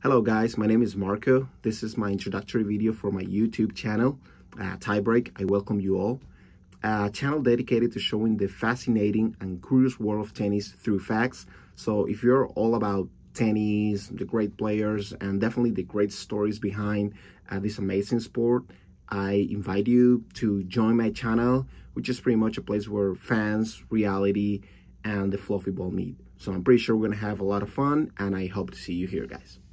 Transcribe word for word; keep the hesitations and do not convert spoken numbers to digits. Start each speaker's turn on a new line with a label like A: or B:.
A: Hello guys, my name is Marco. This is my introductory video for my YouTube channel, uh, TieBreak. I welcome you all. A channel dedicated to showing the fascinating and curious world of tennis through facts. So if you're all about tennis, the great players, and definitely the great stories behind uh, this amazing sport, I invite you to join my channel, which is pretty much a place where fans, reality, and the fluffy ball meet. So I'm pretty sure we're gonna have a lot of fun, and I hope to see you here, guys.